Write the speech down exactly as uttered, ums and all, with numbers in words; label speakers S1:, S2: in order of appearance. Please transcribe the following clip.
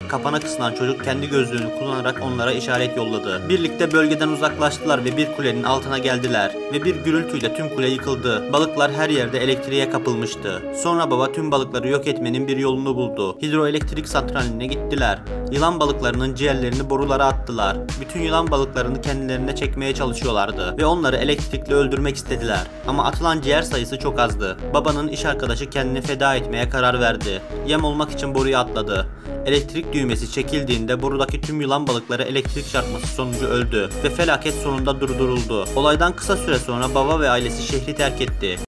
S1: Kapana kısılan çocuk kendi gözlüğünü kullanarak onlara işaret yolladı. Birlikte bölgeden uzaklaştılar ve bir kulenin altına geldiler ve bir gürültüyle tüm kule yıkıldı. Balıklar her yerde elektriğe kapılmıştı. Sonra baba tüm balıkları yok etmenin bir yolunu buldu. Hidroelektrik santraline gittiler. Yılan balıklarının ciğerlerini borulara attılar. Bütün yılan balıklarını kendilerine çekmeye çalışıyorlardı ve onları elektrikle öldürmek istediler. Ama atılan ciğer sayısı çok azdı. Babanın iş arkadaşı kendini feda etmeye karar verdi. Yem olmak için boruya atladı. Elektrik düğmesi çekildiğinde borudaki tüm yılan balıkları elektrik çarpması sonucu öldü ve felaket sonunda durduruldu. Olaydan kısa süre sonra baba ve ailesi şehri terk etti.